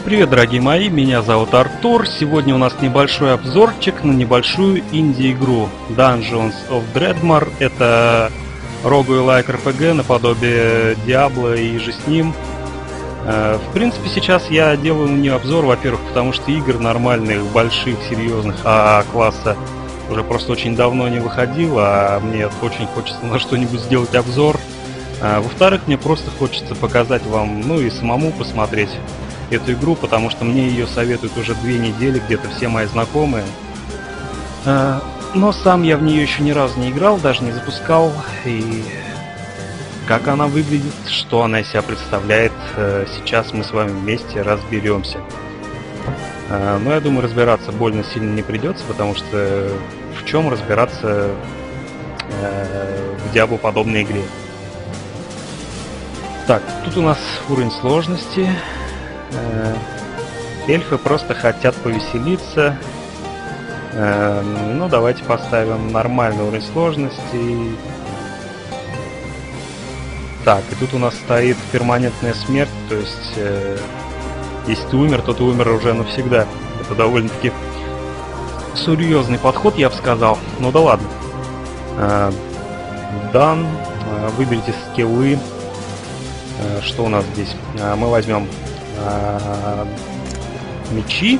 Привет, дорогие мои, меня зовут Артур. Сегодня у нас небольшой обзорчик на небольшую инди-игру Dungeons of Dredmor. Это roguelike RPG наподобие Diablo и же с ним. В принципе, сейчас я делаю на нее обзор, во-первых, потому что игр нормальных, больших, серьезных класса уже просто очень давно не выходило, а мне очень хочется на что-нибудь сделать обзор. Во-вторых, мне просто хочется показать вам, ну и самому посмотреть эту игру, потому что мне ее советуют уже 2 недели, где-то все мои знакомые. Но сам я в нее еще ни разу не играл, даже не запускал. И как она выглядит, что она из себя представляет, сейчас мы с вами вместе разберемся. Но я думаю, разбираться больно сильно не придется, потому что в чем разбираться в Diablo подобной игре. Так, тут у нас уровень сложности. Эльфы просто хотят повеселиться. Ну, давайте поставим нормальный уровень сложности. Так, и тут у нас стоит перманентная смерть, то есть если ты умер, то ты умер уже навсегда. Это довольно-таки серьезный подход, я бы сказал. Ну да ладно. Дан, выберите скиллы. Что у нас здесь? Мы возьмем мечи.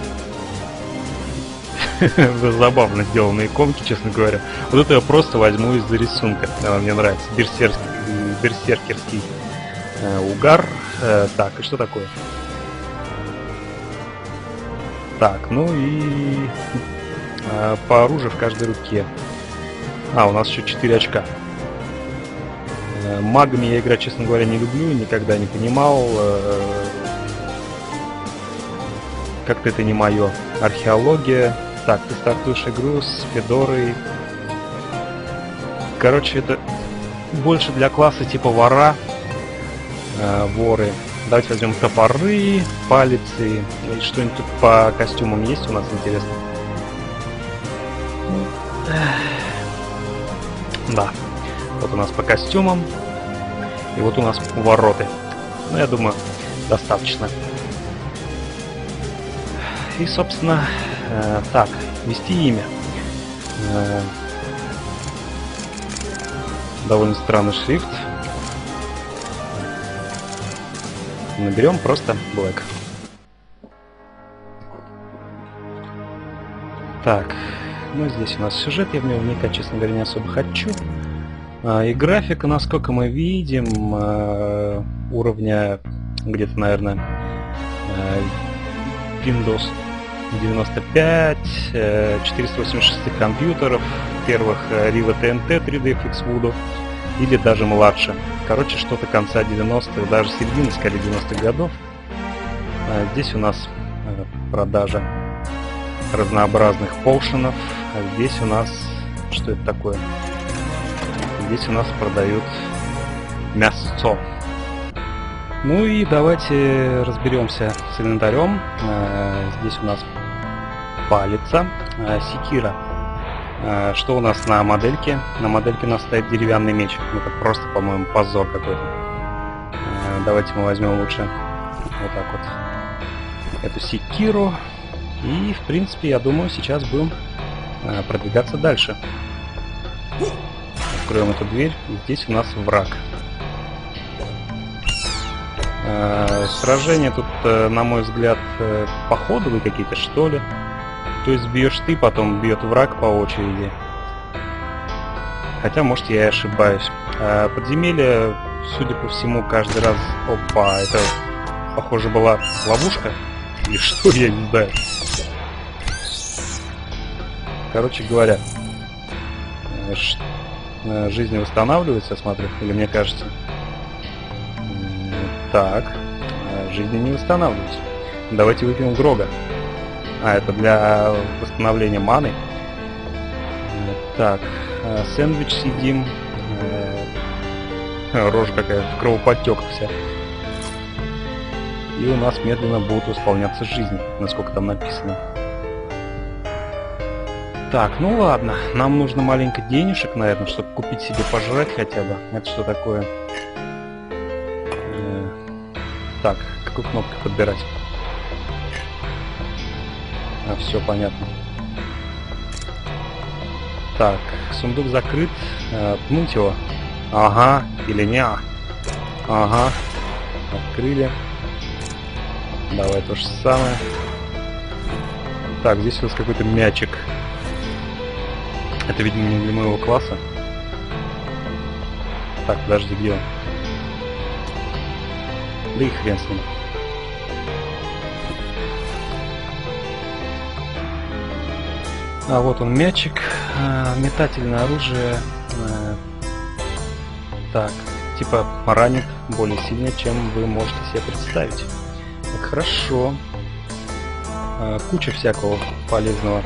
Забавно сделанные иконки, честно говоря. Вот это я просто возьму из-за рисунка. Мне нравится. Берсеркерский угар. Так, и что такое? Так, ну и по оружию в каждой руке. У нас еще 4 очка. Магами я играть, честно говоря, не люблю, никогда не понимал. Как-то это не мое. Археология. Так, ты стартуешь игру с Федорой. Короче, это больше для класса типа вора. Воры. Давайте возьмем топоры, палицы. И что-нибудь тут по костюмам есть у нас, интересно? Да. Вот у нас по костюмам. И вот у нас вороты. Ну, я думаю, достаточно. И, собственно, так, ввести имя. Довольно странный шрифт. Наберем просто Black. Так, ну здесь у нас сюжет, я в него вникать, честно говоря, не особо хочу. И графика, насколько мы видим, уровня где-то, наверное, Windows 95, 486 компьютеров, первых Riva TNT 3D FX Voodoo или даже младше. Короче, что-то конца 90-х, даже середины, скорее, 90-х годов. Здесь у нас продажа разнообразных полшенов. А здесь у нас... Что это такое? Здесь у нас продают мясо. Ну и давайте разберемся с инвентарем. Здесь у нас палица, секира. Что у нас на модельке? На модельке у нас стоит деревянный меч. Это просто, по-моему, позор какой-то. Давайте мы возьмем лучше вот так вот эту секиру. И, в принципе, я думаю, сейчас будем продвигаться дальше. Откроем эту дверь. Здесь у нас враг. Сражения тут, на мой взгляд, походовые какие-то, что ли. То есть бьешь ты, потом бьет враг по очереди. Хотя, может, я и ошибаюсь. Подземелье, судя по всему, каждый раз... Опа, это, похоже, была ловушка. Или что, я не знаю. Короче говоря, жизнь восстанавливается, я смотрю, или мне кажется. Так, жизнь не восстанавливается. Давайте выпьем Грога. Это для восстановления маны. Так, сэндвич съедим. Рожа какая, в кровоподтеках вся. И у нас медленно будут восполняться жизни, насколько там написано. Так, ну ладно, нам нужно маленько денежек, наверное, чтобы купить себе пожрать хотя бы. Это что такое? Так, какую кнопку подбирать? Все понятно. Так, сундук закрыт. Пнуть его. Ага, или не. Ага. Открыли. Давай то же самое. Так, здесь у нас какой-то мячик. Это, видимо, не для моего класса. Так, подожди, где он? Да и хрен с ним. А вот он мячик. Метательное оружие. Так, типа ранит более сильно, чем вы можете себе представить. Так, хорошо. Куча всякого полезного.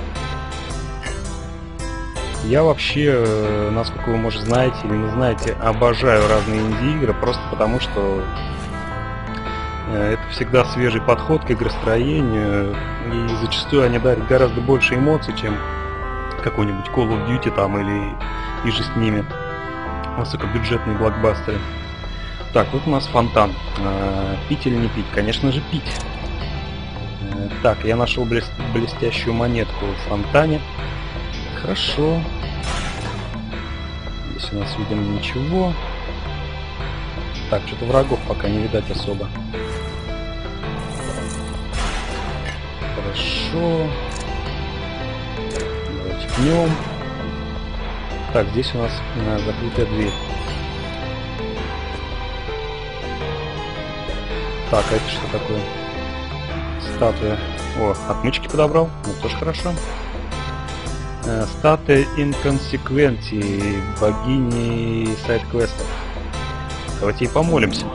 Я вообще, насколько вы, может, знаете или не знаете, обожаю разные инди-игры, просто потому что это всегда свежий подход к игростроению, и зачастую они дарят гораздо больше эмоций, чем какой-нибудь Call of Duty там или иже с ними. Высокобюджетные блокбастеры. Так, тут у нас фонтан. Пить или не пить? Конечно же пить. Так, я нашел блестящую монетку в фонтане. Хорошо. Здесь у нас, видимо, ничего. Так, что-то врагов пока не видать особо. Хорошо. Давайте пнем. Так, здесь у нас закрытая дверь. Так, а это что такое? Статуя. О, отмычки подобрал. Ну, тоже хорошо. Статуя Инконсеквенти, богини сайд-квестов. Давайте ей помолимся.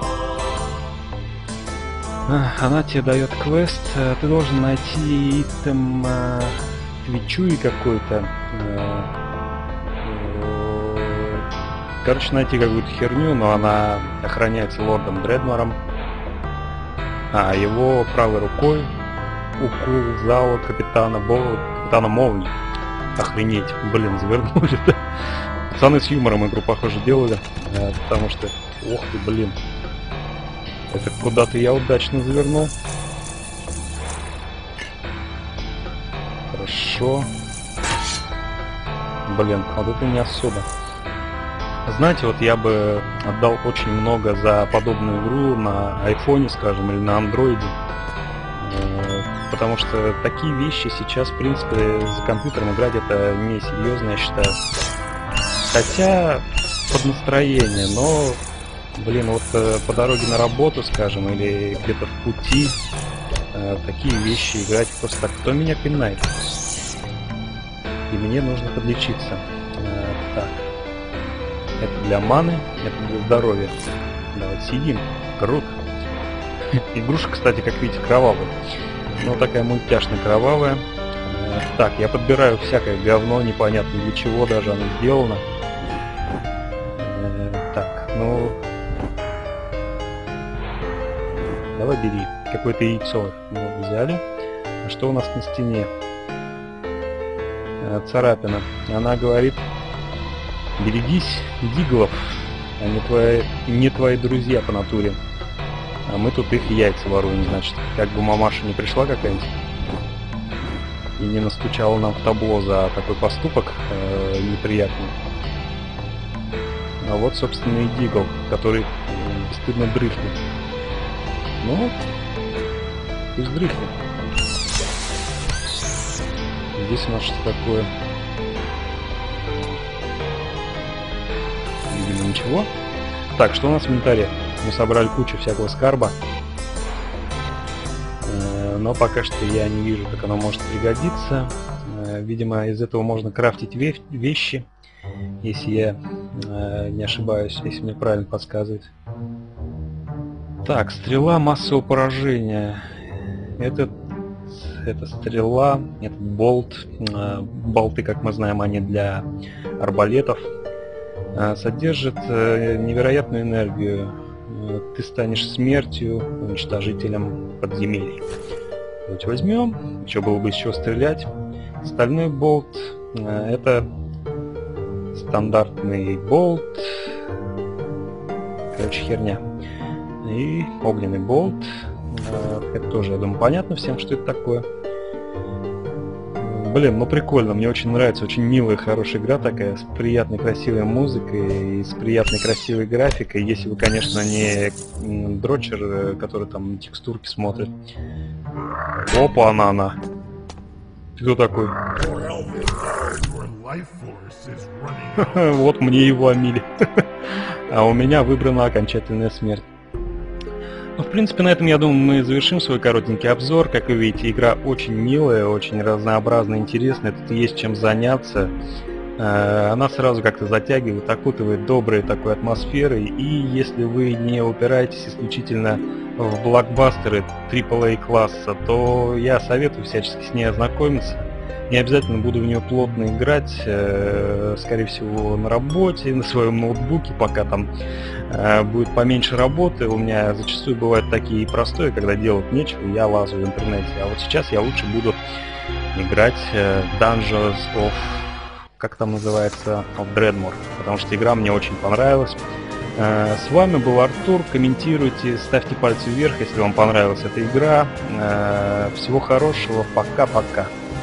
Она тебе дает квест. Ты должен найти итем твичуи какой-то. Короче, найти какую-то херню, но она охраняется лордом Дредмором. А его правой рукой укол зала капитана Молнии. Охренеть, блин, завернули-то. Пацаны с юмором игру, похоже, делали, потому что, ох ты, блин. Это куда-то я удачно завернул. Хорошо. Блин, вот это не особо. Знаете, вот я бы отдал очень много за подобную игру на айфоне, скажем, или на андроиде. Потому что такие вещи сейчас, в принципе, за компьютером играть это несерьезно, я считаю. Хотя под настроение, но, блин, вот по дороге на работу, скажем, или где-то в пути, такие вещи играть просто так. Кто меня пинает? И мне нужно подлечиться. Так. Это для маны, это для здоровья. Давайте сидим. Круто. Игрушка, кстати, как видите, кровавая. Ну, такая мультяшно-кровавая. Так, я подбираю всякое говно, непонятно для чего даже оно сделано. Так, ну... Давай бери. Какое-то яйцо мы взяли. А что у нас на стене? Царапина. Она говорит... Берегись диглов, они не твои друзья по натуре. А мы тут их яйца воруем, значит. Как бы мамаша не пришла какая-нибудь и не настучала нам в табло за такой поступок неприятный. А вот, собственно, и дигл, который бесстыдно дрыхнет. Ну, пусть дрыхнет. Здесь у нас что такое? Видимо, ничего. Так, что у нас в инвентаре? Мы собрали кучу всякого скарба. Но пока что я не вижу, как оно может пригодиться. Видимо, из этого можно крафтить вещи, если я не ошибаюсь, если мне правильно подсказывает. Так, стрела массового поражения. Это стрела, это болт. Болты, как мы знаем, они для арбалетов. Содержит невероятную энергию. Ты станешь смертью, уничтожителем подземелий. Давайте возьмем. Еще было бы еще стрелять. Стальной болт. Это стандартный болт. Короче, херня. И огненный болт. Это тоже, я думаю, понятно всем, что это такое. Блин, ну прикольно, мне очень нравится, очень милая, хорошая игра такая, с приятной, красивой музыкой и с приятной, красивой графикой, если вы, конечно, не дрочер, который там текстурки смотрит. Опа, она. Ты кто такой? Вот мне его омили. А у меня выбрана окончательная смерть. Ну, в принципе, на этом, я думаю, мы завершим свой коротенький обзор. Как вы видите, игра очень милая, очень разнообразная, интересная. Тут есть чем заняться. Она сразу как-то затягивает, окутывает доброй такой атмосферой. И если вы не упираетесь исключительно в блокбастеры AAA класса, то я советую всячески с ней ознакомиться. Не обязательно буду в нее плотно играть, скорее всего на работе, на своем ноутбуке, пока там будет поменьше работы. У меня зачастую бывают такие простые, когда делать нечего, я лазу в интернете. А вот сейчас я лучше буду играть Dungeons of, как там называется, of Dreadmore, потому что игра мне очень понравилась. С вами был Артур, комментируйте, ставьте пальцы вверх, если вам понравилась эта игра. Всего хорошего, пока-пока.